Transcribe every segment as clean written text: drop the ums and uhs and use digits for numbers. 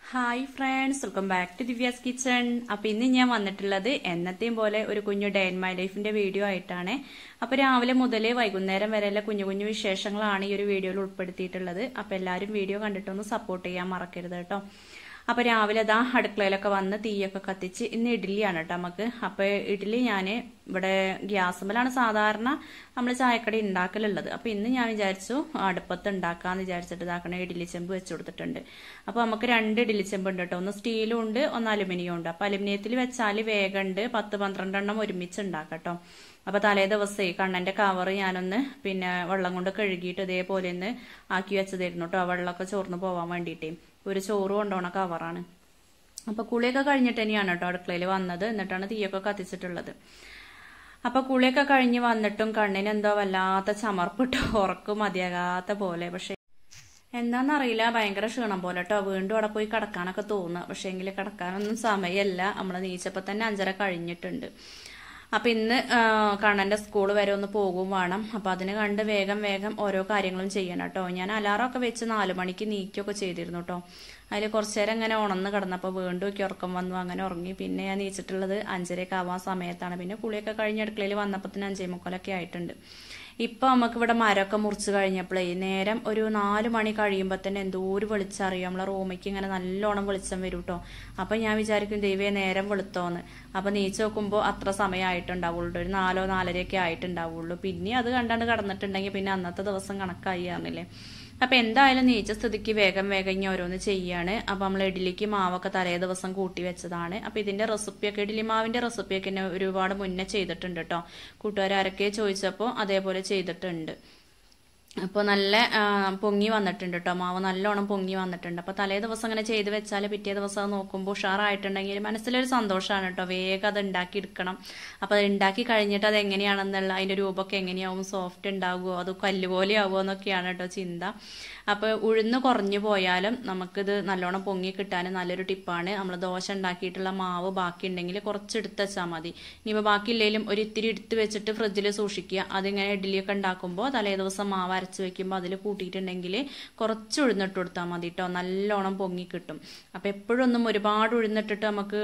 Hi friends, welcome back to Divya's kitchen. അപ്പൊ ഇന്ന് ഞാൻ വന്നിട്ടുള്ളത് എന്നത്തെയും പോലെ ഒരു കുഞ്ഞു ഡേ ഇൻ മൈ ലൈഫിന്റെ വീഡിയോ ആയിട്ടാണ്. അപ്പൊ രാവിലെ മുതൽ വൈകുന്നേരം വരെയുള്ള കുഞ്ഞു കുഞ്ഞു വിശേഷങ്ങളാണ് ഈ ഒരു വീഡിയോയിൽ ഉൾപ്പെടുത്തിയിട്ടുള്ളത്. അപ്പൊ എല്ലാവരും വീഡിയോ കണ്ടിട്ടൊന്ന് സപ്പോർട്ട് ചെയ്യാൻ മറക്കരുത് കേട്ടോ. അപ്പൊ രാവിലെ ദാ അടുക്കളയിലൊക്കെ വന്ന് തീയൊക്കെ കത്തിച്ച് ഇന്ന് ഇഡ്ഡലിയാണ് കേട്ടോ നമുക്ക്. അപ്പൊ ഇഡ്ഡലി ഞാൻ ഇവിടെ ഗ്യാസുമ്മലാണ് സാധാരണ നമ്മൾ ചായക്കടി ഉണ്ടാക്കലുള്ളത്. അപ്പൊ ഇന്ന് ഞാൻ വിചാരിച്ചു അടുപ്പത്ത് ഉണ്ടാക്കാന്ന് വിചാരിച്ചിട്ട് ഇതാക്കണ ഇഡ്ഡലി ചെമ്പ് വെച്ച് കൊടുത്തിട്ടുണ്ട്. അപ്പൊ നമുക്ക് 2 ഇഡ്ഡലി ചെമ്പ് ഉണ്ട് കേട്ടോ. ഒന്ന് സ്റ്റീലും ഉണ്ട്, ഒന്ന് അലുമിനിയം ഉണ്ട്. അപ്പൊ അലുമിനിയത്തിൽ വെച്ചാൽ വേഗമുണ്ട്, 10-12 എണ്ണം ഒരുമിച്ച് ഉണ്ടാക്കാം കേട്ടോ. അപ്പൊ തലേ ദിവസേ കണ്ണന്റെ കവറ് ഞാനൊന്ന് വെള്ളം കൊണ്ട് കഴുകിയിട്ട് ഇതേപോലെ ഒന്ന് ആക്കി വെച്ചതായിരുന്നു കേട്ടോ. വെള്ളമൊക്കെ ചോർന്ന് പോവാൻ വേണ്ടിയിട്ടേ ഒരു ചോറ് കൊണ്ടുപോണ കവറാണ്. അപ്പൊ കുളിയൊക്കെ കഴിഞ്ഞിട്ട് തന്നെയാണ് കേട്ടോ അടുക്കളയിൽ വന്നത്. എന്നിട്ടാണ് തീയൊക്കെ കത്തിച്ചിട്ടുള്ളത്. അപ്പൊ കുളിയൊക്കെ കഴിഞ്ഞ് വന്നിട്ടും കണ്ണിന് എന്തോ വല്ലാത്ത ചമർപ്പിട്ട് ഉറക്കും മതിയാകാത്ത പോലെ. പക്ഷെ എന്താന്നറിയില്ല, ഭയങ്കര ക്ഷീണം പോലെ കേട്ടോ. വീണ്ടും അവിടെ പോയി കിടക്കാനൊക്കെ തോന്നുക. പക്ഷെ എങ്കിൽ കിടക്കാനൊന്നും സമയമല്ല. നമ്മള് നീച്ചപ്പോ തന്നെ 5:30 കഴിഞ്ഞിട്ടുണ്ട്. അപ്പൊ ഇന്ന് കണ്ണന്റെ സ്കൂൾ വരെ ഒന്ന് പോകും വേണം. അപ്പൊ അതിന് കണ്ട് വേഗം ഓരോ കാര്യങ്ങളും ചെയ്യണം കേട്ടോ. ഞാൻ അലാറമൊക്കെ വെച്ച് 4 മണിക്ക് നീക്കൊക്കെ ചെയ്തിരുന്നു കേട്ടോ. അതിൽ കുറച്ചേരം ഇങ്ങനെ ഉണർന്ന് കിടന്നപ്പോൾ വീണ്ടും ഒക്കെ ഉറക്കം വന്നു, അങ്ങനെ ഉറങ്ങി. പിന്നെ ഞാൻ നീച്ചിട്ടുള്ളത് 5:30 ആവാൻ സമയത്താണ്. പിന്നെ കുളിയൊക്കെ കഴിഞ്ഞ് അടുക്കളയിൽ വന്നപ്പോൾ തന്നെ 5:45 ആയിട്ടുണ്ട്. ഇപ്പൊ നമുക്ക് ഇവിടെ മരമൊക്കെ മുറിച്ച് കഴിഞ്ഞപ്പോഴേ നേരം ഒരു 4 മണി കഴിയുമ്പോൾ തന്നെ എന്തോ ഒരു വെളിച്ചം അറിയാം. നമ്മളെ റൂമിലേക്ക് ഇങ്ങനെ നല്ലോണം വെളിച്ചം വരും കേട്ടോ. അപ്പൊ ഞാൻ വിചാരിക്കും ദൈവേ നേരം വെളുത്തോന്ന്. അപ്പൊ നീച്ച് നോക്കുമ്പോൾ അത്ര സമയമായിട്ടുണ്ടാവുള്ളൂ, ഒരു 4-4:30 ആയിട്ടുണ്ടാവുള്ളൂ. പിന്നെ അത് കണ്ടാണ്ട് കടന്നിട്ടുണ്ടെങ്കിൽ പിന്നെ അന്നത്തെ ദിവസം കണക്കായി ആയിരുന്നില്ലേ. അപ്പൊ എന്തായാലും നീച്ച സ്ഥിതിക്ക് വേഗം ഇനി ഓരോന്ന് ചെയ്യാണ്. അപ്പൊ നമ്മൾ ഇഡ്ഡലിക്ക് മാവൊക്കെ തലേ ദിവസം കൂട്ടി വെച്ചതാണ്. അപ്പൊ ഇതിന്റെ റെസിപ്പിയൊക്കെ, ഇഡ്ഡലി മാവിന്റെ റെസിപ്പിയൊക്കെ എന്നെ ഒരുപാട് മുന്നേ ചെയ്തിട്ടുണ്ട് കേട്ടോ. കൂട്ടുകാരൊക്കെ ചോദിച്ചപ്പോൾ അതേപോലെ ചെയ്തിട്ടുണ്ട്. അപ്പോൾ നല്ല പൊങ്ങി വന്നിട്ടുണ്ട് കേട്ടോ. മാവ് നല്ലോണം പൊങ്ങി വന്നിട്ടുണ്ട്. അപ്പൊ തലേ ദിവസം അങ്ങനെ ചെയ്ത് വെച്ചാൽ പിറ്റേ ദിവസം അത് നോക്കുമ്പോൾ ഉഷാറായിട്ടുണ്ടെങ്കിൽ മനസ്സിലൊരു സന്തോഷമാണ് കേട്ടോ. വേഗം അത് ഉണ്ടാക്കി എടുക്കണം. അപ്പൊ അത് ഉണ്ടാക്കി കഴിഞ്ഞിട്ട് അത് എങ്ങനെയാണെന്നുള്ള അതിന്റെ രൂപമൊക്കെ എങ്ങനെയാവും, സോഫ്റ്റ് ഉണ്ടാകുമോ, അത് കല്ലുപോലെ ആവുമോ എന്നൊക്കെയാണ് കേട്ടോ ചിന്ത. അപ്പൊ ഉഴുന്ന് കുറഞ്ഞു പോയാലും നമുക്കിത് നല്ലോണം പൊങ്ങി കിട്ടാൻ നല്ലൊരു ടിപ്പാണ്. നമ്മൾ ദോശ ഉണ്ടാക്കിയിട്ടുള്ള മാവ് ബാക്കി ഉണ്ടെങ്കിൽ കുറച്ച് എടുത്ത് വെച്ചാൽ മതി. ഇനിയിപ്പോൾ ബാക്കിയില്ലെങ്കിലും ഒരു ഇത്തിരി എടുത്ത് വെച്ചിട്ട് ഫ്രിഡ്ജിൽ സൂക്ഷിക്കുക. അതിങ്ങനെ ഇഡ്ഡലിയൊക്കെ ഉണ്ടാക്കുമ്പോൾ തലേ ദിവസം മാവ് അരച്ച് വെക്കുമ്പോൾ അതിൽ കൂട്ടിയിട്ടുണ്ടെങ്കിൽ കുറച്ച് ഉഴുന്നിട്ട് കൊടുത്താൽ മതി കേട്ടോ. നല്ലോണം പൊങ്ങി കിട്ടും. അപ്പൊ എപ്പോഴൊന്നും ഒരുപാട് ഉഴുന്നിട്ടിട്ട് നമുക്ക്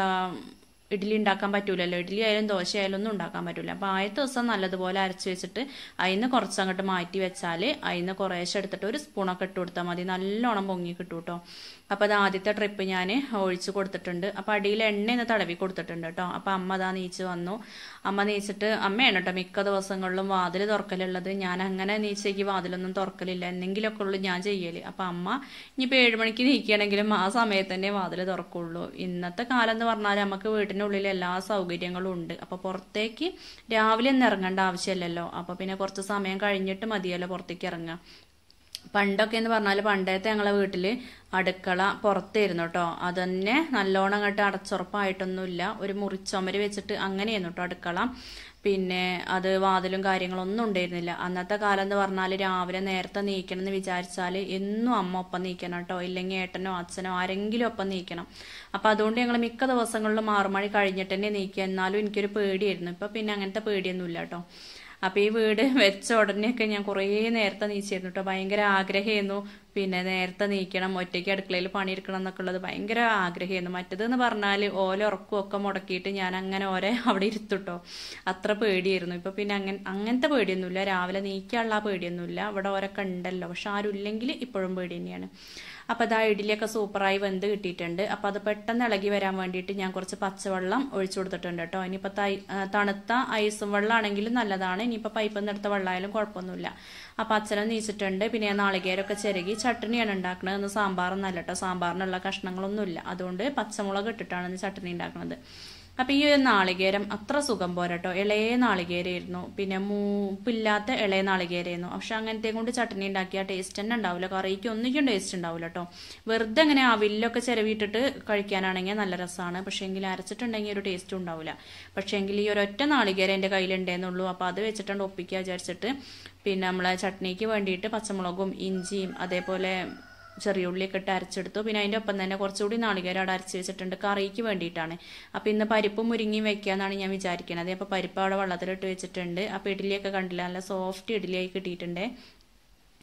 ഇഡ്ഡലി ഉണ്ടാക്കാൻ പറ്റൂലല്ലോ. ഇഡ്ഡലി ആയാലും ദോശ ആയാലും ഒന്നും ഉണ്ടാക്കാൻ പറ്റൂല. അപ്പൊ ആദ്യത്തെ ദിവസം നല്ലതുപോലെ അരച്ച് വെച്ചിട്ട് അതിന് കുറച്ചങ്ങോട്ട് മാറ്റി വെച്ചാൽ അതിന് കുറേശ്ശെ എടുത്തിട്ട് ഒരു സ്പൂണൊക്കെ ഇട്ട് കൊടുത്താൽ മതി. നല്ലോണം പൊങ്ങി കിട്ടും കേട്ടോ. അപ്പൊ അത് ആദ്യത്തെ ട്രിപ്പ് ഞാൻ ഒഴിച്ച് കൊടുത്തിട്ടുണ്ട്. അപ്പൊ അടിയിൽ എണ്ണ തടവി കൊടുത്തിട്ടുണ്ട് കേട്ടോ. അപ്പൊ അമ്മ അതാ നീച്ച് വന്നു. അമ്മ നീച്ചിട്ട്, അമ്മയാണ് കേട്ടോ മിക്ക ദിവസങ്ങളിലും വാതിൽ തുറക്കലുള്ളത്. ഞാൻ അങ്ങനെ നീച്ചേക്ക് വാതിലൊന്നും തുറക്കലില്ല, എന്തെങ്കിലുമൊക്കെ ഉള്ളു ഞാൻ ചെയ്യല്. അപ്പൊ അമ്മ ഇനിയിപ്പോ 7 മണിക്ക് നീക്കുകയാണെങ്കിലും ആ സമയത്ത് തന്നെ വാതിൽ തുറക്കുള്ളൂ. ഇന്നത്തെ കാലം എന്ന് പറഞ്ഞാൽ നമുക്ക് വീട്ടിനുള്ളിൽ എല്ലാ സൗകര്യങ്ങളും ഉണ്ട്. അപ്പൊ പുറത്തേക്ക് രാവിലെ ഒന്നും ഇറങ്ങേണ്ട ആവശ്യമില്ലല്ലോ. അപ്പൊ പിന്നെ കുറച്ച് സമയം കഴിഞ്ഞിട്ട് മതിയല്ലോ പുറത്തേക്ക് ഇറങ്ങാം. പണ്ടൊക്കെ എന്ന് പറഞ്ഞാൽ പണ്ടത്തെ ഞങ്ങളെ വീട്ടില് അടുക്കള പുറത്തായിരുന്നു കേട്ടോ. അതന്നെ നല്ലോണം അങ്ങോട്ട് അടച്ചുറപ്പായിട്ടൊന്നുമില്ല, ഒരു മുറിച്ചൊമര് വെച്ചിട്ട് അങ്ങനെയായിരുന്നു കേട്ടോ അടുക്കള. പിന്നെ അത് വാതിലും കാര്യങ്ങളൊന്നും ഉണ്ടായിരുന്നില്ല. അന്നത്തെ കാലം എന്ന് പറഞ്ഞാൽ രാവിലെ നേരത്തെ നീക്കണം എന്ന് വിചാരിച്ചാൽ എന്നും അമ്മ ഒപ്പം നീക്കണം കേട്ടോ. ഇല്ലെങ്കിൽ ഏട്ടനോ അച്ഛനോ ആരെങ്കിലും ഒപ്പം നീക്കണം. അപ്പൊ അതുകൊണ്ട് ഞങ്ങൾ മിക്ക ദിവസങ്ങളിലും 6 മണി കഴിഞ്ഞിട്ട് തന്നെ നീക്കുക. എന്നാലും എനിക്കൊരു പേടിയായിരുന്നു. ഇപ്പൊ പിന്നെ അങ്ങനത്തെ പേടിയൊന്നുമില്ല കേട്ടോ. അപ്പൊ ഈ വീട് വെച്ച ഉടനെയൊക്കെ ഞാൻ കുറേ നേരത്തെ നീച്ചായിരുന്നു കേട്ടോ. ഭയങ്കര ആഗ്രഹമായിരുന്നു പിന്നെ നേരത്തെ നീക്കണം, ഒറ്റയ്ക്ക് അടുക്കളയിൽ പണിയെടുക്കണം എന്നൊക്കെ ഉള്ളത് ഭയങ്കര ആഗ്രഹമായിരുന്നു. മറ്റേതെന്ന് പറഞ്ഞാൽ ഓല ഉറക്കമൊക്കെ മുടക്കിയിട്ട് ഞാൻ അങ്ങനെ ഓരെ അവിടെ ഇരുത്തുട്ടോ. അത്ര പേടിയായിരുന്നു. ഇപ്പൊ പിന്നെ അങ്ങനത്തെ പേടിയൊന്നുമില്ല. രാവിലെ നീക്കാനുള്ള പേടിയൊന്നുമില്ല. ഇവിടെ ഓരൊക്കെ ഉണ്ടല്ലോ. പക്ഷെ ആരും ഇല്ലെങ്കിൽ ഇപ്പോഴും പേടി തന്നെയാണ്. അപ്പൊ അതാ ഇഡ്ഡലിയൊക്കെ സൂപ്പറായി വെന്ത് കിട്ടിയിട്ടുണ്ട്. അപ്പൊ അത് പെട്ടെന്ന് ഇളകി വരാൻ വേണ്ടിയിട്ട് ഞാൻ കുറച്ച് പച്ചവെള്ളം ഒഴിച്ചു കൊടുത്തിട്ടുണ്ട് കേട്ടോ. ഇനിയിപ്പോ തണുത്ത ഐസും വെള്ളമാണെങ്കിലും നല്ലതാണ്. ഇനിയിപ്പോ പൈപ്പിൽ നിന്ന് എടുത്ത വെള്ളമായാലും കുഴപ്പമൊന്നുമില്ല. അപ്പൊ അച്ഛനും നീച്ചിട്ടുണ്ട്. പിന്നെ നാളികേരമൊക്കെ ചിരകി ചട്ടണിയാണ് ഉണ്ടാക്കുന്നത്. ഇന്ന് സാമ്പാറൊന്നല്ല കേട്ടോ. സാമ്പാറിനുള്ള കഷ്ണങ്ങളൊന്നുമില്ല. അതുകൊണ്ട് പച്ചമുളക് ഇട്ടിട്ടാണ് ഇന്ന് ചട്ടണി ഉണ്ടാക്കുന്നത്. അപ്പൊ ഈ ഒരു നാളികേരം അത്ര സുഖം പോരാട്ടോ. ഇളയ നാളികേരായിരുന്നു, പിന്നെ മൂപ്പില്ലാത്ത ഇളയ നാളികേരായിരുന്നു. പക്ഷെ അങ്ങനത്തെ കൊണ്ട് ചട്ടണി ഉണ്ടാക്കിയ ടേസ്റ്റ് തന്നെ ഉണ്ടാവില്ല. കറിക്ക് ഒന്നിക്കും ടേസ്റ്റ് ഉണ്ടാവില്ല കേട്ടോ. വെറുതെ അങ്ങനെ അവിലൊക്കെ ചിരവിട്ടിട്ട് കഴിക്കാനാണെങ്കിൽ നല്ല രസമാണ്. പക്ഷെ എങ്കിൽ അരച്ചിട്ടുണ്ടെങ്കിൽ ഒരു ടേസ്റ്റും ഉണ്ടാവില്ല. പക്ഷെ എങ്കിൽ ഈ ഒരൊറ്റ നാളികേരം എന്റെ കയ്യിലുണ്ടേന്നുള്ളൂ. അപ്പൊ അത് വെച്ചിട്ടുണ്ട് ഒപ്പിക്കുക വിചാരിച്ചിട്ട് പിന്നെ നമ്മളെ ചട്നിക്ക് വേണ്ടിയിട്ട് പച്ചമുളകും ഇഞ്ചിയും അതേപോലെ ചെറിയ ഉള്ളിയൊക്കെ ഇട്ട് അരച്ചെടുത്തു. പിന്നെ അതിന്റെ ഒപ്പം തന്നെ കുറച്ചുകൂടി നാളികേരം അവിടെ അരച്ച് വെച്ചിട്ടുണ്ട് കറിക്ക് വേണ്ടിയിട്ടാണ്. അപ്പൊ ഇന്ന് പരിപ്പും മുരിങ്ങയും വെക്കാന്നാണ് ഞാൻ വിചാരിക്കുന്നത്. അപ്പൊ പരിപ്പ് അവിടെ വെള്ളത്തിലിട്ട് വെച്ചിട്ടുണ്ട്. അപ്പൊ ഇഡ്ഡലിയൊക്കെ കണ്ടില്ല, നല്ല സോഫ്റ്റ് ഇഡ്ഡലിയായി കിട്ടിയിട്ടുണ്ട്.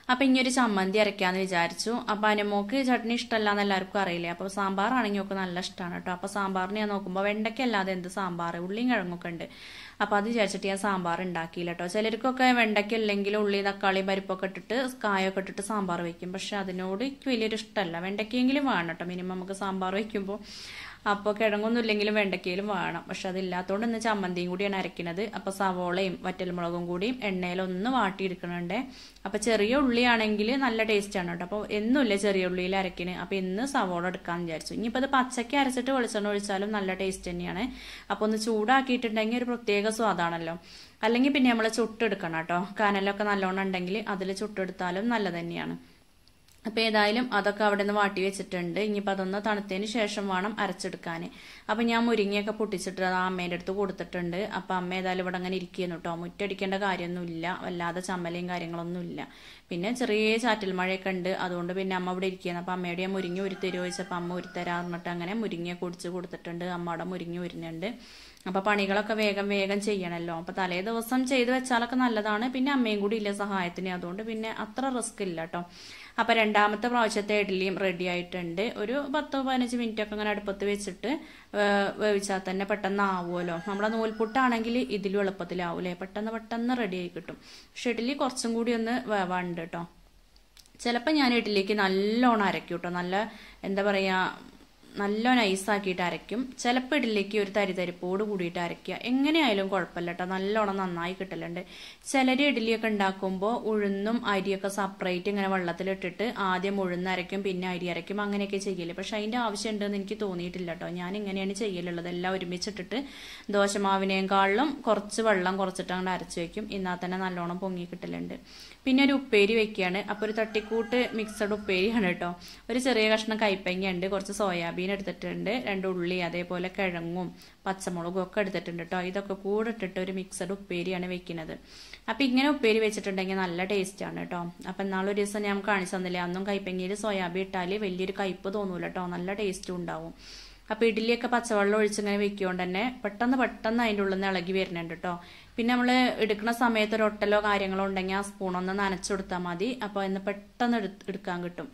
അപ്പൊ ഇനി ഒരു ചമ്മന്തി അരയ്ക്കാന്ന് വിചാരിച്ചു. അപ്പൊ അനുമോക്ക് ചട്നി ഇഷ്ടമല്ലാന്ന് എല്ലാവർക്കും അറിയില്ലേ. അപ്പൊ സാമ്പാറാണെങ്കിൽ ഒക്കെ നല്ല ഇഷ്ടമാണ് കേട്ടോ. അപ്പൊ സാമ്പാറിന് ഞാൻ നോക്കുമ്പോൾ വെണ്ടയ്ക്കല്ലാതെ എന്ത് സാമ്പാർ, ഉള്ളിയും കിഴങ്ങൊക്കെ ഉണ്ട്. അപ്പൊ അത് വിചാരിച്ചിട്ട് ഞാൻ സാമ്പാർ ഉണ്ടാക്കിയില്ല കേട്ടോ. ചിലർക്കൊക്കെ വെണ്ടയ്ക്ക അല്ലെങ്കിൽ ഉള്ളി തക്കാളി പരിപ്പൊക്കെ ഇട്ടിട്ട് കായൊക്കെ ഇട്ടിട്ട് സാമ്പാർ വെക്കും. പക്ഷെ അതിനോട് എനിക്ക് വലിയൊരു ഇഷ്ടമല്ല. വെണ്ടയ്ക്കെങ്കിലും വേണം കേട്ടോ മിനിമം നമുക്ക് സാമ്പാർ വെക്കുമ്പോൾ. അപ്പോൾ കിഴങ്ങൊന്നും ഇല്ലെങ്കിലും വെണ്ടയ്ക്കയിലും വേണം. പക്ഷെ അതില്ലാത്തതുകൊണ്ട് ഇന്ന് ചമ്മന്തിയും കൂടിയാണ് അരയ്ക്കുന്നത്. അപ്പൊ സവോളയും വറ്റൽമുളകും കൂടിയും എണ്ണയിലൊന്ന് വാട്ടിയെടുക്കണുണ്ട്. അപ്പൊ ചെറിയ ഉള്ളിയാണെങ്കിൽ നല്ല ടേസ്റ്റ് ആണ് കേട്ടോ. അപ്പോൾ എന്നുമില്ല ചെറിയ ഉള്ളിയിൽ അരയ്ക്കുന്നത്. അപ്പൊ ഇന്ന് സവോള എടുക്കാന്ന് വിചാരിച്ചു. ഇനിയിപ്പോൾ അത് പച്ചയ്ക്ക് അരച്ചിട്ട് വെളിച്ചെണ്ണ ഒഴിച്ചാലും നല്ല ടേസ്റ്റ് തന്നെയാണ്. അപ്പൊ ഒന്ന് ചൂടാക്കിയിട്ടുണ്ടെങ്കിൽ ഒരു പ്രത്യേക സ്വാദാണല്ലോ. അല്ലെങ്കിൽ പിന്നെ നമ്മൾ ചുട്ടെടുക്കണം കേട്ടോ. കനലൊക്കെ നല്ലോണം ഉണ്ടെങ്കിൽ അതിൽ ചുട്ടെടുത്താലും നല്ല തന്നെയാണ്. അപ്പൊ ഏതായാലും അതൊക്കെ അവിടെ നിന്ന് വാട്ടി വെച്ചിട്ടുണ്ട്. ഇനിയിപ്പോൾ അതൊന്ന് തണുത്തതിന് ശേഷം വേണം അരച്ചെടുക്കാൻ. അപ്പൊ ഞാൻ മുരിങ്ങയൊക്കെ പൊട്ടിച്ചിട്ട് അത് അമ്മേന്റെ അടുത്ത് കൊടുത്തിട്ടുണ്ട്. അപ്പൊ അമ്മ ഏതായാലും ഇവിടെ അങ്ങനെ ഇരിക്കുന്നു കേട്ടോ. മുറ്റടിക്കേണ്ട കാര്യമൊന്നുമില്ല, വല്ലാതെ ചമ്മലയും കാര്യങ്ങളൊന്നുമില്ല. പിന്നെ ചെറിയ ചാറ്റൽ മഴയൊക്കെ ഉണ്ട്. അതുകൊണ്ട് പിന്നെ അമ്മ ഇവിടെ ഇരിക്കുന്നു. അപ്പൊ അമ്മയുടെ മുരിങ്ങ ഉരുത്തരുമോ ചോദിച്ചപ്പോൾ അമ്മ ഉരുത്തരാറിഞ്ഞിട്ട് അങ്ങനെ മുരിങ്ങ കുടിച്ച് കൊടുത്തിട്ടുണ്ട്. അമ്മയുടെ മുരിങ്ങ ഉരിഞ്ഞുണ്ട്. അപ്പൊ പണികളൊക്കെ വേഗം വേഗം ചെയ്യണല്ലോ. അപ്പൊ തലേ ദിവസം ചെയ്ത് വെച്ചാലൊക്കെ നല്ലതാണ്. പിന്നെ അമ്മയും കൂടി ഇല്ല സഹായത്തിന്, അതുകൊണ്ട് പിന്നെ അത്ര റിസ്ക് ഇല്ല കേട്ടോ. അപ്പൊ രണ്ടാമത്തെ പ്രാവശ്യത്തെ ഇഡ്ഡലിയും റെഡി ആയിട്ടുണ്ട്. ഒരു 10-15 മിനിറ്റ് ഒക്കെ അങ്ങനെ അടുപ്പത്ത് വെച്ചിട്ട് വേവിച്ചാൽ തന്നെ പെട്ടെന്ന് ആവുമല്ലോ. നമ്മളെ നൂൽപുട്ടാണെങ്കിൽ ഇതിലും എളുപ്പത്തിലാവൂലേ, പെട്ടെന്ന് റെഡി ആയി കിട്ടും. പക്ഷെ ഇഡ്ഡലി കുറച്ചും കൂടി ഒന്ന് വേവാണ്ട് കേട്ടോ. ചിലപ്പോൾ ഞാൻ ഇഡ്ഡലിക്ക് നല്ലോണം അരയ്ക്കും കേട്ടോ. നല്ല എന്താ പറയാ, നല്ല നൈസാക്കിയിട്ട് അരയ്ക്കും. ചിലപ്പോൾ ഇഡ്ഡലിക്ക് ഒരു തരിതരിപ്പോട് കൂടിയിട്ട് അരയ്ക്കുക. എങ്ങനെയായാലും കുഴപ്പമില്ല കേട്ടോ, നല്ലോണം നന്നായി കിട്ടലുണ്ട്. ചിലർ ഇഡ്ഡലിയൊക്കെ ഉണ്ടാക്കുമ്പോൾ ഉഴുന്നും അരിയൊക്കെ സെപ്പറേറ്റ് ഇങ്ങനെ വെള്ളത്തിലിട്ടിട്ട് ആദ്യം ഉഴുന്ന് അരയ്ക്കും പിന്നെ അരി അരയ്ക്കും, അങ്ങനെയൊക്കെ ചെയ്യല്. പക്ഷെ അതിന്റെ ആവശ്യം ഉണ്ടെന്ന് എനിക്ക് തോന്നിയിട്ടില്ല കേട്ടോ. ഞാൻ ഇങ്ങനെയാണ് ചെയ്യലുള്ളത്. എല്ലാം ഒരുമിച്ചിട്ടിട്ട് ദോശമാവിനേക്കാളും കുറച്ച് വെള്ളം കുറച്ചിട്ട് അങ്ങോട്ട് അരച്ച് വെക്കും. എന്നാൽ തന്നെ നല്ലോണം പൊങ്ങി കിട്ടലുണ്ട്. പിന്നെ ഒരു ഉപ്പേരി വെക്കുകയാണ്. അപ്പോൾ ഒരു തട്ടിക്കൂട്ട് മിക്സഡ് ഉപ്പേരിയാണ് കേട്ടോ. ഒരു ചെറിയ കഷ്ണം കൈപ്പങ്ങ ഉണ്ട്, കുറച്ച് സോയാബീൻ എടുത്തിട്ടുണ്ട്, 2 ഉള്ളി, അതേപോലെ കിഴങ്ങും പച്ചമുളകും ഒക്കെ എടുത്തിട്ടുണ്ട് കേട്ടോ. ഇതൊക്കെ കൂടെ ഇട്ടിട്ട് ഒരു മിക്സഡ് ഉപ്പേരിയാണ് വെക്കുന്നത്. അപ്പൊ ഇങ്ങനെ ഉപ്പേരി വെച്ചിട്ടുണ്ടെങ്കിൽ നല്ല ടേസ്റ്റ് ആണ് കേട്ടോ. അപ്പൊ നാളൊരു ദിവസം ഞാൻ കാണിച്ചു തന്നില്ലേ, അന്നും കൈപ്പങ്ങയിൽ സോയാബീൻ ഇട്ടാല് വലിയൊരു കയ്പ്പ് തോന്നൂല കേട്ടോ, നല്ല ടേസ്റ്റും ഉണ്ടാവും. അപ്പൊ ഇഡ്ഡലിയൊക്കെ പച്ചവെള്ളം ഒഴിച്ചിങ്ങനെ വെക്കുകൊണ്ട് തന്നെ പെട്ടെന്ന് അതിൻ്റെ ഉള്ളിൽ നിന്ന് ഇളകി വരുന്നുണ്ട് കേട്ടോ. പിന്നെ നമ്മൾ എടുക്കുന്ന സമയത്ത് ഒരു ഒട്ടലോ കാര്യങ്ങളോ ഉണ്ടെങ്കിൽ ആ സ്പൂണൊന്ന് നനച്ചെടുത്താൽ മതി. അപ്പൊ ഇന്ന് പെട്ടെന്ന് എടുക്കാൻ കിട്ടും.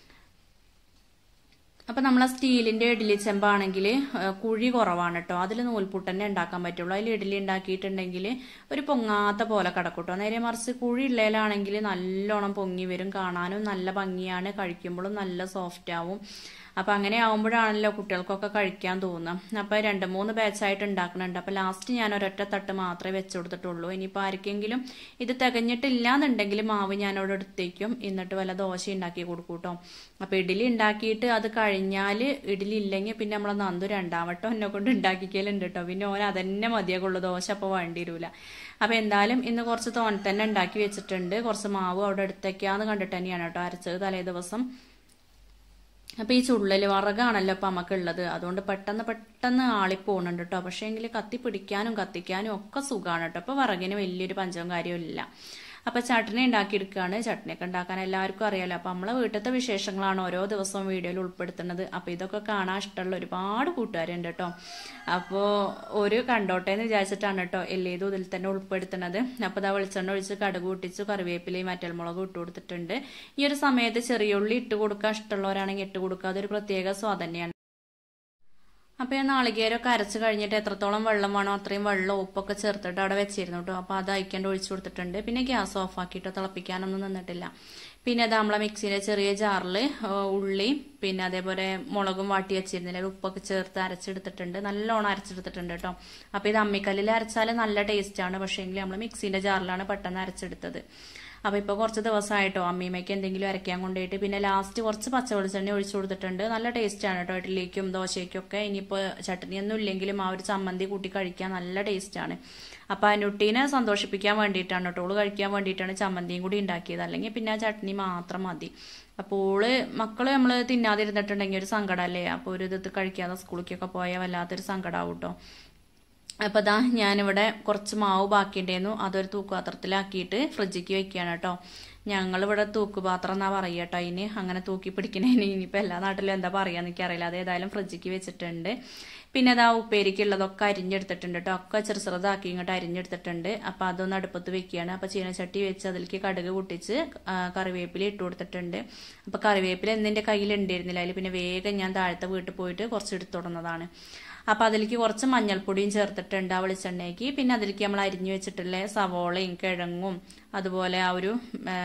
അപ്പൊ നമ്മളെ സ്റ്റീലിന്റെ ഇഡ്ഡലി ചെമ്പാണെങ്കിൽ കുഴി കുറവാണ് കേട്ടോ. അതിൽ നൂൽപുട്ട് തന്നെ ഉണ്ടാക്കാൻ പറ്റുള്ളൂ. അതിൽ ഇഡ്ഡലി ഉണ്ടാക്കിയിട്ടുണ്ടെങ്കിൽ ഒരു പൊങ്ങാത്ത പോലെ കിടക്കൂട്ടോ. നേരെ മറിച്ച് കുഴി ഉള്ളതിലാണെങ്കിൽ നല്ലോണം പൊങ്ങി വരും, കാണാനും നല്ല ഭംഗിയാണ്, കഴിക്കുമ്പോഴും നല്ല സോഫ്റ്റ് ആവും. അപ്പൊ അങ്ങനെ ആവുമ്പോഴാണല്ലോ കുട്ടികൾക്കൊക്കെ കഴിക്കാൻ തോന്നുക. അപ്പൊ 2-3 ബാച്ചായിട്ട് ഉണ്ടാക്കുന്നുണ്ട്. അപ്പൊ ലാസ്റ്റ് ഞാൻ ഒരൊറ്റ തട്ട് മാത്രമേ വെച്ചു കൊടുത്തിട്ടുള്ളൂ. ഇനിയിപ്പോൾ ആർക്കെങ്കിലും ഇത് തികഞ്ഞിട്ടില്ല എന്നുണ്ടെങ്കിൽ മാവ് ഞാനവിടെ എടുത്തേക്കും, എന്നിട്ട് വല്ല ദോശ ഉണ്ടാക്കി കൊടുക്കും കേട്ടോ. അപ്പൊ ഇഡ്ഡലി ഉണ്ടാക്കിയിട്ട് അത് കഴിഞ്ഞാൽ ഇഡ്ഡലി ഇല്ലെങ്കിൽ പിന്നെ നമ്മളെ നന്ദു 2ാം വട്ടം എന്നെ കൊണ്ട് ഉണ്ടാക്കിക്കലുണ്ട് കേട്ടോ. പിന്നെ ഓൻ അതന്നെ മതിയാകുള്ളൂ, ദോശ അപ്പോൾ വേണ്ടി വരൂല. അപ്പൊ എന്തായാലും ഇന്ന് കുറച്ച് തോനെ തന്നെ ഉണ്ടാക്കി വെച്ചിട്ടുണ്ട്. കുറച്ച് മാവ് അവിടെ എടുത്തേക്കാന്ന് കണ്ടിട്ട് തന്നെയാണ് കേട്ടോ അരച്ചത് തലേ ദിവസം. അപ്പൊ ഈ ചുള്ളല് വറകാണല്ലോ ഇപ്പൊ നമുക്കുള്ളത്, അതുകൊണ്ട് പെട്ടെന്ന് ആളിപ്പോണുണ്ട് കേട്ടോ. പക്ഷെ എങ്കിൽ കത്തിപ്പിടിക്കാനും കത്തിക്കാനും ഒക്കെ സുഖമാണ് കേട്ടോ. അപ്പൊ വറകിന് വലിയൊരു പഞ്ചവും കാര്യവും ഇല്ല. അപ്പൊ ചട്നി ഉണ്ടാക്കിയെടുക്കുകയാണ്. ചട്നിയൊക്കെ ഉണ്ടാക്കാൻ എല്ലാവർക്കും അറിയാലോ. അപ്പൊ നമ്മളെ വീട്ടിലത്തെ വിശേഷങ്ങളാണ് ഓരോ ദിവസവും വീഡിയോയിൽ ഉൾപ്പെടുത്തുന്നത്. അപ്പൊ ഇതൊക്കെ കാണാൻ ഇഷ്ടമുള്ള ഒരുപാട് കൂട്ടുകാരുണ്ട് കേട്ടോ. അപ്പോൾ ഒരു കണ്ടോട്ടെ എന്ന് വിചാരിച്ചിട്ടാണ് കേട്ടോ എല്ലേതും ഇതിൽ തന്നെ ഉൾപ്പെടുത്തുന്നത്. അപ്പൊ ഇതാ വെളിച്ചെണ്ണ ഒഴിച്ച് കടുക് പൊട്ടിച്ചു, കറിവേപ്പിലയും വറ്റൽമുളകും ഇട്ട് കൊടുത്തിട്ടുണ്ട്. ഈ ഒരു സമയത്ത് ചെറിയ ഉള്ളി ഇട്ട് കൊടുക്കാൻ ഇഷ്ടമുള്ളവരാണെങ്കിൽ ഇട്ട് കൊടുക്കുക, അതൊരു പ്രത്യേക സ്വാദ് തന്നെയാണ്. അപ്പൊ ഞാൻ നാളികേരമൊക്കെ അരച്ച് കഴിഞ്ഞിട്ട് എത്രത്തോളം വെള്ളം വേണോ അത്രയും വെള്ളം ഉപ്പൊക്കെ ചേർത്തിട്ട് അവിടെ വെച്ചിരുന്നു കേട്ടോ. അപ്പൊ അത് അയക്കാണ്ട് ഒഴിച്ചു കൊടുത്തിട്ടുണ്ട്. പിന്നെ ഗ്യാസ് ഓഫ് ആക്കിയിട്ട് തിളപ്പിക്കാനൊന്നും നിന്നിട്ടില്ല. പിന്നെ അത് നമ്മളെ മിക്സിയിലെ ചെറിയ ജാറിൽ ഉള്ളി പിന്നെ അതേപോലെ മുളകും വാട്ടി വെച്ചിരുന്നില്ല, ഉപ്പൊക്കെ ചേർത്ത് അരച്ചെടുത്തിട്ടുണ്ട്. നല്ലോണം അരച്ചെടുത്തിട്ടുണ്ട് കേട്ടോ. അപ്പൊ ഇത് അമ്മിക്കല്ലിൽ അരച്ചാൽ നല്ല ടേസ്റ്റ് ആണ്. പക്ഷേ എങ്കിൽ നമ്മൾ മിക്സിന്റെ ജാറിലാണ് പെട്ടെന്ന് അരച്ചെടുത്തത്. അപ്പൊ ഇപ്പൊ കുറച്ച് ദിവസമായിട്ടോ അമ്മീമ്മയ്ക്ക് എന്തെങ്കിലും അരയ്ക്കാൻ കൊണ്ടുപോയിട്ട് പിന്നെ ലാസ്റ്റ് കുറച്ച് പച്ചവെളിച്ചെണ്ണ ഒഴിച്ചു കൊടുത്തിട്ടുണ്ട്. നല്ല ടേസ്റ്റ് ആണ് കേട്ടോ ഇഡ്ഡലിക്കും ദോശയ്ക്കും ഒക്കെ. ഇനിയിപ്പോ ചട്നിയൊന്നും ഇല്ലെങ്കിലും ആ ഒരു ചമ്മന്തി കൂട്ടി കഴിക്കാൻ നല്ല ടേസ്റ്റ് ആണ്. അപ്പൊ അനുട്ടീനെ സന്തോഷിപ്പിക്കാൻ വേണ്ടിയിട്ടാണ് കേട്ടോ, ഓള് കഴിക്കാൻ വേണ്ടിയിട്ടാണ് ചമ്മന്തിയും കൂടി ഉണ്ടാക്കിയത്. അല്ലെങ്കിൽ പിന്നെ ആ ചട്നി മാത്രം മതി. അപ്പോൾ മക്കള് നമ്മള് തിന്നാതിരുന്നിട്ടുണ്ടെങ്കിൽ ഒരു സങ്കടമല്ലേ. അപ്പൊ ഒരു ഇത് കഴിക്കാതെ സ്കൂളിലേക്കൊക്കെ പോയാൽ വല്ലാത്തൊരു സങ്കടമാവും കേട്ടോ. അപ്പൊ ദാ ഞാനിവിടെ കുറച്ച് മാവ് ബാക്കിയുണ്ടായിരുന്നു, അതൊരു തൂക്കുപാത്രത്തിലാക്കിയിട്ട് ഫ്രിഡ്ജിക്ക് വെക്കുകയാണ് കേട്ടോ. ഞങ്ങളിവിടെ തൂക്കുപാത്രം എന്നാ പറയുക കേട്ടോ അതിന്. അങ്ങനെ തൂക്കി പിടിക്കണേന് ഇനിയിപ്പോൾ എല്ലാ നാട്ടിലും എന്താ പറയാന്ന് എനിക്കറിയില്ല. അത് ഏതായാലും ഫ്രിഡ്ജിക്ക് വെച്ചിട്ടുണ്ട്. പിന്നെ അതാ ഉപ്പേരിക്കുള്ളതൊക്കെ അരിഞ്ഞെടുത്തിട്ടുണ്ട് കേട്ടോ. ഒക്കെ ചെറുതാക്കി ഇങ്ങോട്ട് അരിഞ്ഞെടുത്തിട്ടുണ്ട്. അപ്പം അതൊന്ന് അടുപ്പത്ത് വെക്കുകയാണ്. അപ്പം ചീനച്ചട്ടി വെച്ച് അതിലേക്ക് കടുക് പൊട്ടിച്ച് കറിവേപ്പില ഇട്ട് കൊടുത്തിട്ടുണ്ട്. അപ്പം കറിവേപ്പില എന്നിൻ്റെ കയ്യിൽ ഉണ്ടായിരുന്നില്ല. അതിൽ പിന്നെ വേഗം ഞാൻ താഴത്തെ വീട്ടിൽ പോയിട്ട് കുറച്ച് എടുത്തുടന്നതാണ്. അപ്പം അതിലേക്ക് കുറച്ച് മഞ്ഞൾപ്പൊടിയും ചേർത്തിട്ടുണ്ട് ആ വെളിച്ചെണ്ണയ്ക്ക്. പിന്നെ അതിലേക്ക് നമ്മൾ അരിഞ്ഞു വെച്ചിട്ടുള്ള സവോളയും കിഴങ്ങും അതുപോലെ ആ ഒരു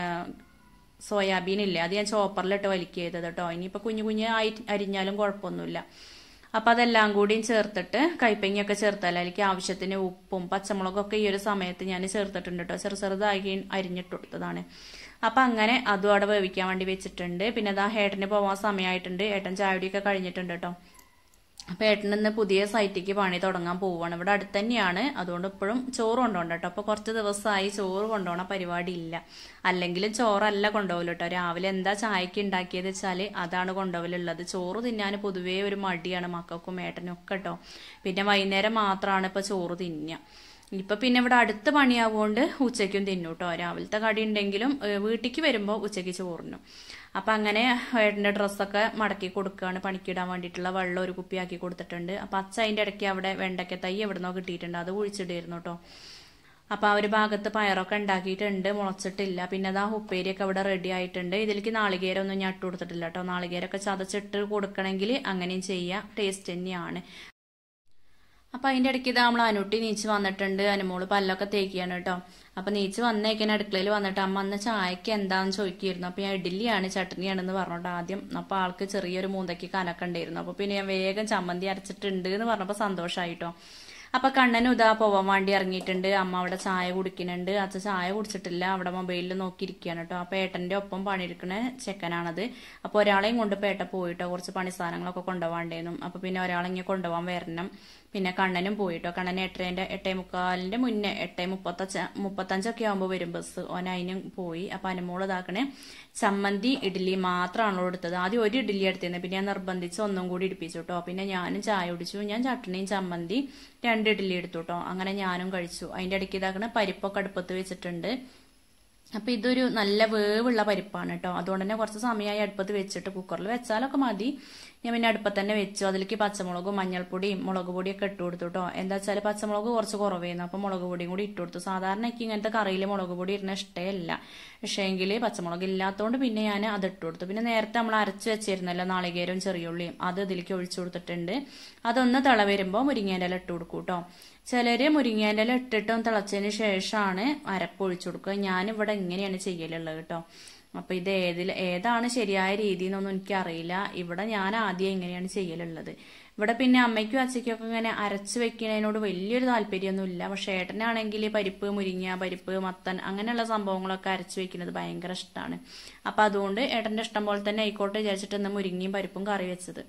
സോയാബീൻ ഇല്ലേ, അത് ഞാൻ ചോപ്പറിലിട്ട് വലിക്കുക ചെയ്തത് കേട്ടോ. ഇനിയിപ്പോൾ കുഞ്ഞു കുഞ്ഞ് അരിഞ്ഞാലും കുഴപ്പമൊന്നുമില്ല. അപ്പം അതെല്ലാം കൂടിയും ചേർത്തിട്ട് കൈപ്പങ്ങയൊക്കെ ചേർത്താൽ അതിലേക്ക് ആവശ്യത്തിന് ഉപ്പും പച്ചമുളകൊക്കെ ഈ ഒരു സമയത്ത് ഞാൻ ചേർത്തിട്ടുണ്ട് കേട്ടോ. ചെറുതായി അരിഞ്ഞിട്ട് കൊടുത്തതാണ്. അപ്പം അങ്ങനെ അതും അവിടെ വേവിക്കാൻ വേണ്ടി വെച്ചിട്ടുണ്ട്. പിന്നെ അതാ ഏട്ടന് പോവാൻ സമയമായിട്ടുണ്ട്. ഏട്ടൻ ചായടിയൊക്കെ കഴിഞ്ഞിട്ടുണ്ട് കേട്ടോ. അപ്പം ഏട്ടൻ ഇന്ന് പുതിയ സൈറ്റിക്ക് പണി തുടങ്ങാൻ പോവുകയാണ്. ഇവിടെ അടുത്ത് തന്നെയാണ്. അതുകൊണ്ട് ഇപ്പോഴും ചോറ് കൊണ്ടുപോകണ്ട കേട്ടോ. അപ്പോൾ കുറച്ച് ദിവസമായി ചോറ് കൊണ്ടുപോകണ പരിപാടി ഇല്ല. അല്ലെങ്കിലും ചോറല്ല കൊണ്ടുപോകല് കേട്ടോ. രാവിലെ എന്താ ചായക്ക് ഉണ്ടാക്കിയത് വെച്ചാൽ അതാണ് കൊണ്ടുപോകലുള്ളത്. ചോറ് തിന്നാൻ പൊതുവേ ഒരു മടിയാണ് മക്കൾക്കും ഏട്ടനും ഒക്കെ കേട്ടോ. പിന്നെ വൈകുന്നേരം മാത്രമാണ് ഇപ്പോൾ ചോറ് തിന്നുക. ഇപ്പൊ പിന്നെ ഇവിടെ അടുത്ത് പണിയാവുകൊണ്ട് ഉച്ചയ്ക്കും തിന്നു കേട്ടോ. രാവിലത്തെ കടി ഉണ്ടെങ്കിലും വീട്ടിലേക്ക് വരുമ്പോൾ ഉച്ചയ്ക്ക് ചോറിനും. അപ്പം അങ്ങനെ ഏട്ടൻ്റെ ഡ്രസ്സൊക്കെ മടക്കി കൊടുക്കുകയാണ്. പണിക്കിടാൻ വേണ്ടിയിട്ടുള്ള വെള്ളം ഒരു കുപ്പിയാക്കി കൊടുത്തിട്ടുണ്ട്. അപ്പം അച്ഛ അതിൻ്റെ ഇടയ്ക്ക് അവിടെ വെണ്ടയ്ക്ക തൈ എവിടുന്നോ കിട്ടിയിട്ടുണ്ട്, അത് കുഴിച്ചിടായിരുന്നു കേട്ടോ. അപ്പം ആ ഒരു ഭാഗത്ത് പയറൊക്കെ ഉണ്ടാക്കിയിട്ടുണ്ട്, മുളച്ചിട്ടില്ല. പിന്നെ അത് ആ ഉപ്പേരിയൊക്കെ ഇവിടെ റെഡി ആയിട്ടുണ്ട്. ഇതിലേക്ക് നാളികേരം ഒന്നും ഞാൻ ഇട്ട് കൊടുത്തിട്ടില്ല കേട്ടോ. നാളികേരമൊക്കെ ചതച്ചിട്ട് കൊടുക്കണമെങ്കിൽ അങ്ങനെയും ചെയ്യാം, ടേസ്റ്റ് തന്നെയാണ്. അപ്പം അതിൻ്റെ ഇടയ്ക്ക് ഇത് നമ്മൾ അനുട്ടി നീച്ച് വന്നിട്ടുണ്ട്. അനുമോള് പല്ലൊക്കെ തേക്കുകയാണ് കേട്ടോ. അപ്പം നീച്ച് വന്നേക്കാൻ അടുക്കളയിൽ വന്നിട്ട് അമ്മ അന്ന് ചായക്ക് എന്താണെന്ന് ചോദിക്കുമായിരുന്നു. അപ്പം ഞാൻ ഇഡ്ഡലിയാണ് ചട്നിയാണെന്ന് പറഞ്ഞോട്ടോ ആദ്യം. അപ്പം ആൾക്ക് ചെറിയൊരു മൂന്തയ്ക്ക് കനക്ക ഉണ്ടായിരുന്നു. അപ്പം പിന്നെ ഞാൻ വേഗം ചമ്മന്തി അരച്ചിട്ടുണ്ട് എന്ന് പറഞ്ഞപ്പോൾ സന്തോഷമായിട്ടോ. അപ്പൊ കണ്ണനും ഇതാ പോവാൻ വേണ്ടി ഇറങ്ങിയിട്ടുണ്ട്. അമ്മ അവിടെ ചായ കുടിക്കുന്നുണ്ട്. അച്ഛൻ ചായ കുടിച്ചിട്ടില്ല, അവിടെ മൊബൈലിൽ നോക്കിയിരിക്കുകയാണ് കേട്ടോ. അപ്പൊ ഏട്ടന്റെ ഒപ്പം പണിയെടുക്കണ ചെക്കനാണത്. അപ്പൊ ഒരാളെയും കൊണ്ട് പേട്ട പോയിട്ടോ, കുറച്ച് പണി സാധനങ്ങളൊക്കെ കൊണ്ടുപോകാണ്ടേനും. അപ്പൊ പിന്നെ ഒരാളെങ്കിൽ കൊണ്ടുപോകാൻ വരണം. പിന്നെ കണ്ണനും പോയിട്ടോ. കണ്ണൻ 8:45 മുന്നേ 8:35 ആകുമ്പോൾ വരും ബസ്. ഓൻ അതിനും പോയി. അപ്പൊ അനുമോള് ഇതാക്കണേ ചമ്മന്തി ഇഡ്ഡലി മാത്രമാണല്ലോ എടുത്തത്. ആദ്യം ഒരു ഇഡ്ഡലി എടുത്തിരുന്നത്, പിന്നെ ഞാൻ നിർബന്ധിച്ച് ഒന്നും കൂടി ഇടിപ്പിച്ചു കേട്ടോ. പിന്നെ ഞാനും ചായ കുടിച്ചു. ഞാൻ ചട്ടണിയും ചമ്മന്തി 2 ഇഡ്ഡലി എടുത്തു കേട്ടോ. അങ്ങനെ ഞാനും കഴിച്ചു. അതിന്റെ ഇടയ്ക്ക് ഇതാക്കണ പരിപ്പൊക്കെ അടുപ്പത്ത് വെച്ചിട്ടുണ്ട്. അപ്പൊ ഇതൊരു നല്ല വേവുള്ള പരിപ്പാണ് കേട്ടോ. അതുകൊണ്ട് തന്നെ കുറച്ച് സമയമായി അടുപ്പത്ത് വെച്ചിട്ട്, കുക്കറിൽ വെച്ചാലൊക്കെ മതി. ഞാൻ പിന്നെ അടുപ്പത്ത് തന്നെ വെച്ചു. അതിലേക്ക് പച്ചമുളകും മഞ്ഞൾപ്പൊടിയും മുളക് പൊടിയൊക്കെ ഇട്ട് കൊടുത്തു കേട്ടോ. എന്താ വെച്ചാൽ പച്ചമുളക് കുറച്ച് കുറവായിരുന്നു. അപ്പൊ മുളക് പൊടിയും കൂടി ഇട്ട് കൊടുത്തു. സാധാരണ എനിക്ക് ഇങ്ങനത്തെ കറിയിൽ മുളക് പൊടി ഇടുന്ന ഇഷ്ടമല്ല. പക്ഷേ എങ്കിൽ പച്ചമുളക് ഇല്ലാത്തതുകൊണ്ട് പിന്നെ ഞാൻ അത് ഇട്ട് കൊടുത്തു. പിന്നെ നേരത്തെ നമ്മൾ അരച്ച് വെച്ചിരുന്നല്ലോ നാളികേരവും ചെറിയുള്ളിയും, അത് ഇതിലേക്ക് ഒഴിച്ചു കൊടുത്തിട്ടുണ്ട്. അതൊന്ന് തിള വരുമ്പോൾ മുരിങ്ങേൻ്റെ ഇല ഇട്ട് കൊടുക്കും കേട്ടോ. ചിലര് മുരിങ്ങേൻ്റെ ഇല ഇട്ടിട്ടും തിളച്ചതിന് ശേഷമാണ് അരപ്പ് ഒഴിച്ചു കൊടുക്കുക. ഞാനിവിടെ ഇങ്ങനെയാണ് ചെയ്യലുള്ളത് കേട്ടോ. അപ്പൊ ഇത് ഏതാണ് ശരിയായ രീതി എന്നൊന്നും എനിക്കറിയില്ല. ഇവിടെ ഞാൻ ആദ്യം ഇങ്ങനെയാണ് ചെയ്യലുള്ളത്. ഇവിടെ പിന്നെ അമ്മയ്ക്കും അച്ഛയ്ക്കും ഒക്കെ ഇങ്ങനെ അരച്ച് വെക്കുന്നതിനോട് വലിയൊരു താല്പര്യമൊന്നുമില്ല. പക്ഷെ ഏട്ടനാണെങ്കിൽ പരിപ്പ് മുരിങ്ങ, പരിപ്പ് മത്തൻ അങ്ങനെയുള്ള സംഭവങ്ങളൊക്കെ അരച്ച് വെക്കുന്നത് ഭയങ്കര ഇഷ്ടമാണ്. അപ്പൊ അതുകൊണ്ട് ഏട്ടന്റെ ഇഷ്ടം പോലെ തന്നെ ആയിക്കോട്ടെ വിചാരിച്ചിട്ട് ഇന്ന് മുരിങ്ങയും പരിപ്പും കറി വെച്ചത്.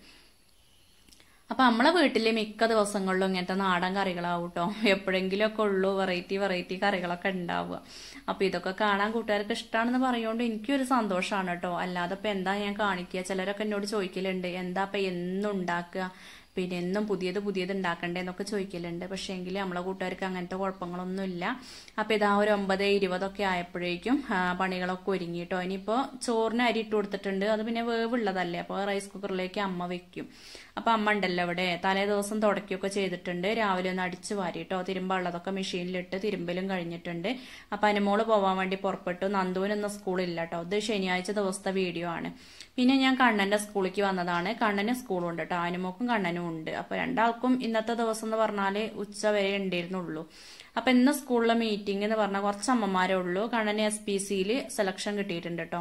അപ്പൊ നമ്മളെ വീട്ടില് മിക്ക ദിവസങ്ങളിലും ഇങ്ങനത്തെ നാടൻ കറികളാവും കേട്ടോ. എപ്പോഴെങ്കിലും ഒക്കെ ഉള്ളൂ വെറൈറ്റി കറികളൊക്കെ ഉണ്ടാവുക. അപ്പൊ ഇതൊക്കെ കാണാൻ കൂട്ടുകാർക്ക് ഇഷ്ടമാണെന്ന് പറയുകൊണ്ട് എനിക്കൊരു സന്തോഷമാണ് കേട്ടോ. അല്ലാതെ ഇപ്പൊ എന്താ ഞാൻ കാണിക്കുക. ചിലരൊക്കെ എന്നോട് ചോദിക്കലുണ്ട്, എന്താ ഇപ്പൊ എന്നും ഉണ്ടാക്കുക, പിന്നെ എന്നും പുതിയത് ഉണ്ടാക്കണ്ടേ എന്നൊക്കെ ചോദിക്കലുണ്ട്. പക്ഷേ എങ്കിൽ നമ്മളെ കൂട്ടുകാർക്ക് അങ്ങനത്തെ കുഴപ്പങ്ങളൊന്നുമില്ല. അപ്പൊ ഇതാ ഒരു 9:20 ആയപ്പോഴേക്കും പണികളൊക്കെ ഒരുങ്ങിട്ടോ. ഇനിയിപ്പോ ചോറിന് അരി ഇട്ട് കൊടുത്തിട്ടുണ്ട്. അത് പിന്നെ വേവുള്ളതല്ലേ, അപ്പോൾ റൈസ് കുക്കറിലേക്ക് അമ്മ വെക്കും. അപ്പൊ അമ്മ ഉണ്ടല്ലോ ഇവിടെ തലേ ദിവസം തുടക്കുകയൊക്കെ ചെയ്തിട്ടുണ്ട്. രാവിലെ ഒന്ന് അടിച്ചു വാരിട്ടോ. തിരുമ്പുള്ളതൊക്കെ മെഷീനിലിട്ട് തിരുമ്പലും കഴിഞ്ഞിട്ടുണ്ട്. അപ്പൊ അനുമോള് പോവാൻ വേണ്ടി പുറപ്പെട്ടു. നന്ദുവിനൊന്നും സ്കൂളില്ല കേട്ടോ. ഇത് ശനിയാഴ്ച ദിവസത്തെ വീഡിയോ ആണ്. പിന്നെ ഞാൻ കണ്ണന്റെ സ്കൂളിലേക്ക് വന്നതാണ്. കണ്ണന് സ്കൂളുണ്ട് കേട്ടോ. അനുമോക്കും കണ്ണനും ഉണ്ട്. അപ്പൊ രണ്ടാൾക്കും ഇന്നത്തെ ദിവസം എന്ന് പറഞ്ഞാല് ഉച്ച വരെ ഉണ്ടായിരുന്നുള്ളൂ. അപ്പൊ ഇന്ന് സ്കൂളിലെ മീറ്റിംഗ് എന്ന് പറഞ്ഞാൽ കുറച്ച് അമ്മമാരേ ഉള്ളൂ. കണ്ണന് SPCയിൽ സെലക്ഷൻ കിട്ടിയിട്ടുണ്ട് കേട്ടോ.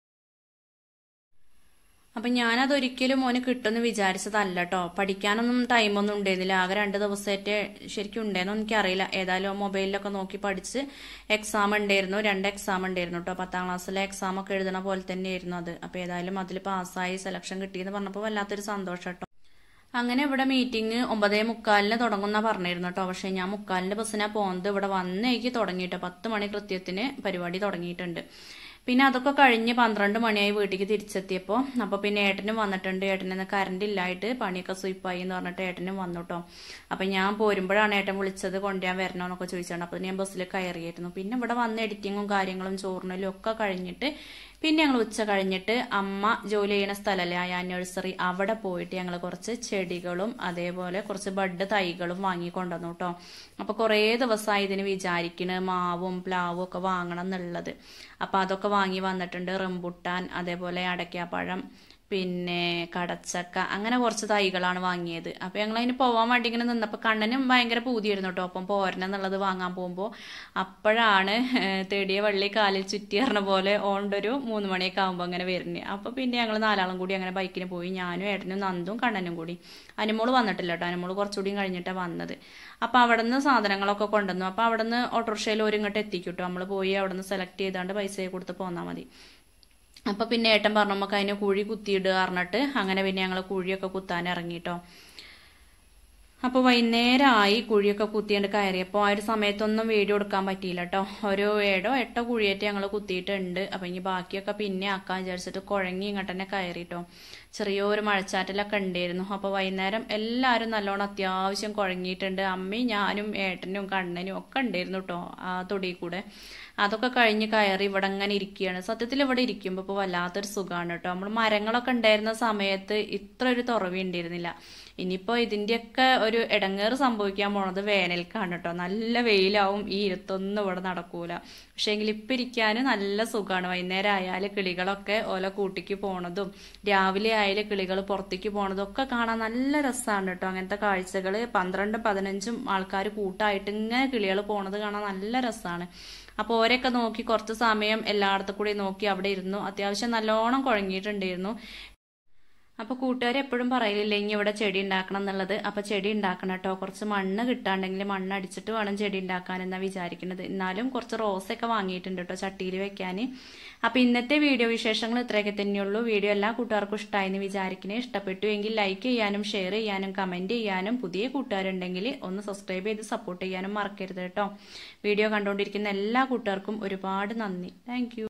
അപ്പൊ ഞാനതൊരിക്കലും മോന് കിട്ടുമെന്ന് വിചാരിച്ചതല്ല കേട്ടോ. പഠിക്കാനൊന്നും ടൈമൊന്നും ഉണ്ടായിരുന്നില്ല. ആകെ 2 ദിവസമായിട്ട് ശരിക്കും ഉണ്ടായിരുന്നു, എനിക്കറിയില്ല. ഏതായാലും മൊബൈലിലൊക്കെ നോക്കി പഠിച്ച് എക്സാം ഉണ്ടായിരുന്നു. 2 എക്സാം ഉണ്ടായിരുന്നു കേട്ടോ. 10ാം ക്ലാസ്സിലെ എക്സാം ഒക്കെ എഴുതണ പോലെ തന്നെയായിരുന്നു അത്. അപ്പൊ ഏതായാലും അതിൽ പാസ്സായി സെലക്ഷൻ കിട്ടിയെന്ന് പറഞ്ഞപ്പോൾ വല്ലാത്തൊരു സന്തോഷം കേട്ടോ. അങ്ങനെ ഇവിടെ മീറ്റിംഗ് 9:45 തുടങ്ങുന്ന പറഞ്ഞിരുന്നു കേട്ടോ. പക്ഷെ ഞാൻ 3:45 ബസ്സിനാ പോകുന്നത്. ഇവിടെ വന്നേക്ക് തുടങ്ങിയിട്ട് 10 മണി കൃത്യത്തിന് പരിപാടി തുടങ്ങിയിട്ടുണ്ട്. പിന്നെ അതൊക്കെ കഴിഞ്ഞ് 12 മണിയായി വീട്ടിലേക്ക് തിരിച്ചെത്തിയപ്പോൾ അപ്പോൾ പിന്നെ ഏട്ടനും വന്നിട്ടുണ്ട്. ഏട്ടന് കറണ്ട് ഇല്ലായിട്ട് പണിയൊക്കെ സ്വീപ്പായി എന്ന് പറഞ്ഞിട്ട് ഏട്ടനും വന്നു കേട്ടോ. അപ്പം ഞാൻ പോരുമ്പോഴാണ് ഏട്ടൻ വിളിച്ചത് കൊണ്ടുവരാൻ വരണോ എന്നൊക്കെ ചോദിച്ചാണ്. അപ്പോൾ ഞാൻ ബസ്സിൽ കയറിയായിരുന്നു. പിന്നെ ഇവിടെ വന്ന് എഡിറ്റിങ്ങും കാര്യങ്ങളും ചോറിനലും ഒക്കെ കഴിഞ്ഞിട്ട് പിന്നെ ഞങ്ങൾ ഉച്ച കഴിഞ്ഞിട്ട് അമ്മ ജോലി ചെയ്യുന്ന സ്ഥലമല്ലേ ആ നഴ്സറി, അവിടെ പോയിട്ട് ഞങ്ങൾ കുറച്ച് ചെടികളും അതേപോലെ കുറച്ച് ബഡ് തൈകളും വാങ്ങി കൊണ്ടുവന്നു കേട്ടോ. അപ്പോൾ കുറേ ദിവസമായി ഇതിന് വിചാരിക്കണ് മാവും പ്ലാവും ഒക്കെ വാങ്ങണം എന്നുള്ളത്. അപ്പോൾ അതൊക്കെ വാങ്ങി വന്നിട്ടുണ്ട്. റംബുട്ടാൻ, അതേപോലെ അടയ്ക്കാപ്പഴം, പിന്നെ കടച്ചക്ക, അങ്ങനെ കുറച്ച് തൈകളാണ് വാങ്ങിയത്. അപ്പോൾ ഞങ്ങൾ അതിന് പോകാൻ വേണ്ടി ഇങ്ങനെ നിന്നപ്പോൾ കണ്ണനും ഭയങ്കര പൂതിയായിരുന്നു കേട്ടോ. അപ്പം പോരണം എന്നുള്ളത് വാങ്ങാൻ പോകുമ്പോൾ അപ്പോഴാണ് തേടിയ വള്ളി കാലിൽ ചുറ്റി പറഞ്ഞ പോലെ ഓണ്ടൊരു 3 മണിയൊക്കെ ആകുമ്പോൾ അങ്ങനെ വരുന്നത്. അപ്പോൾ പിന്നെ ഞങ്ങൾ 4 കൂടി അങ്ങനെ ബൈക്കിന് പോയി. ഞാനും ഏട്ടനും നന്ദും കണ്ണനും കൂടി. അനുമോള് വന്നിട്ടില്ല കേട്ടോ. അനുമോള് കുറച്ചുകൂടി കഴിഞ്ഞിട്ടാണ് വന്നത്. അപ്പോൾ അവിടെ നിന്ന് സാധനങ്ങളൊക്കെ കൊണ്ടുവന്നു. അപ്പോൾ അവിടെ നിന്ന് ഓട്ടോറിക്ഷയിൽ ഒരു ഇങ്ങോട്ട് എത്തിക്കും കേട്ടോ. നമ്മൾ പോയി അവിടെ നിന്ന് സെലക്ട് ചെയ്താണ്ട് പൈസ കൊടുത്ത് പോന്നാൽ മതി. അപ്പോൾ പിന്നെ ഏട്ടൻ പറഞ്ഞു നമുക്ക് അതിന് കുഴി കുത്തിയിടുക പറഞ്ഞിട്ട് അങ്ങനെ പിന്നെ ഞങ്ങൾ കുഴിയൊക്കെ കുത്താൻ ഇറങ്ങിട്ടോ. അപ്പോൾ വൈകുന്നേരമായി കുഴിയൊക്കെ കുത്തിയിട്ട് കയറിയപ്പോൾ ആ ഒരു സമയത്തൊന്നും വീഡിയോ എടുക്കാൻ പറ്റിയില്ല കേട്ടോ. ഒരു 7-8 കുഴിയേറ്റ് ഞങ്ങൾ കുത്തിയിട്ടുണ്ട്. അപ്പം ഇനി ബാക്കിയൊക്കെ പിന്നെ ആക്കാൻ വിചാരിച്ചിട്ട് കുഴങ്ങി ഇങ്ങോട്ട് തന്നെ കയറിട്ടോ. ചെറിയൊരു മഴച്ചാറ്റലൊക്കെ ഉണ്ടായിരുന്നു. അപ്പോൾ വൈകുന്നേരം എല്ലാവരും നല്ലോണം അത്യാവശ്യം കുഴങ്ങിയിട്ടുണ്ട്. അമ്മയും ഞാനും ഏട്ടനും കണ്ണനും ഒക്കെ ഉണ്ടായിരുന്നു കേട്ടോ ആ തൊടിയിൽ കൂടെ. അതൊക്കെ കഴിഞ്ഞ് കയറി ഇവിടെ അങ്ങനെ ഇരിക്കുകയാണ്. സത്യത്തിൽ ഇവിടെ ഇരിക്കുമ്പോൾ ഇപ്പോൾ വല്ലാത്തൊരു സുഖമാണ് കേട്ടോ. നമ്മൾ മരങ്ങളൊക്കെ ഉണ്ടായിരുന്ന സമയത്ത് ഇത്ര ഒരു തുറവി ഉണ്ടായിരുന്നില്ല. ഇനിയിപ്പോൾ ഇതിൻ്റെയൊക്കെ ഒരു ഇടങ്ങേറ് സംഭവിക്കാൻ പോണത് വേനൽക്കാണ് കേട്ടോ. നല്ല വെയിലാവും, ഈ ഇരുത്തൊന്നും ഇവിടെ നടക്കൂല. പക്ഷേ എങ്കിൽ ഇപ്പം ഇരിക്കാൻ നല്ല സുഖമാണ്. വൈകുന്നേരം ആയാൽ കിളികളൊക്കെ ഓല കൂട്ടിക്ക് പോണതും രാവിലെ ആയാലും കിളികൾ പുറത്തേക്ക് പോണതും ഒക്കെ കാണാൻ നല്ല രസമാണ് കേട്ടോ. അങ്ങനത്തെ കാഴ്ചകൾ 12-15 ആൾക്കാർ കൂട്ടായിട്ട് ഇങ്ങനെ കിളികൾ പോണത് കാണാൻ നല്ല രസമാണ്. അപ്പോൾ ഓരൊക്കെ നോക്കി കുറച്ച് സമയം എല്ലായിടത്തും കൂടി നോക്കി അവിടെ ഇരുന്നു. അത്യാവശ്യം നല്ലോണം കുഴങ്ങിയിട്ടുണ്ടായിരുന്നു. അപ്പോൾ കൂട്ടുകാർ എപ്പോഴും പറയില്ലേ ഇനി ഇവിടെ ചെടി ഉണ്ടാക്കണം എന്നുള്ളത്. അപ്പോൾ ചെടി ഉണ്ടാക്കണം കേട്ടോ. കുറച്ച് മണ്ണ് കിട്ടാണ്ടെങ്കിൽ മണ്ണ് അടിച്ചിട്ട് വേണം ചെടി ഉണ്ടാക്കാൻ എന്നാണ് വിചാരിക്കുന്നത്. എന്നാലും കുറച്ച് റോസൊക്കെ വാങ്ങിയിട്ടുണ്ട് കേട്ടോ ചട്ടിയിൽ വെക്കാൻ. അപ്പോൾ ഇന്നത്തെ വീഡിയോ വിശേഷങ്ങൾ ഇത്രയൊക്കെ തന്നെയുള്ളൂ. വീഡിയോ എല്ലാ കൂട്ടുകാർക്കും ഇഷ്ടമായെന്ന് വിചാരിക്കുന്നത്. ഇഷ്ടപ്പെട്ടു എങ്കിൽ ലൈക്ക് ചെയ്യാനും ഷെയർ ചെയ്യാനും കമൻറ്റ് ചെയ്യാനും പുതിയ കൂട്ടുകാരുണ്ടെങ്കിൽ ഒന്ന് സബ്സ്ക്രൈബ് ചെയ്ത് സപ്പോർട്ട് ചെയ്യാനും മറക്കരുത് കേട്ടോ. വീഡിയോ കണ്ടുകൊണ്ടിരിക്കുന്ന എല്ലാ കൂട്ടുകാർക്കും ഒരുപാട് നന്ദി. താങ്ക്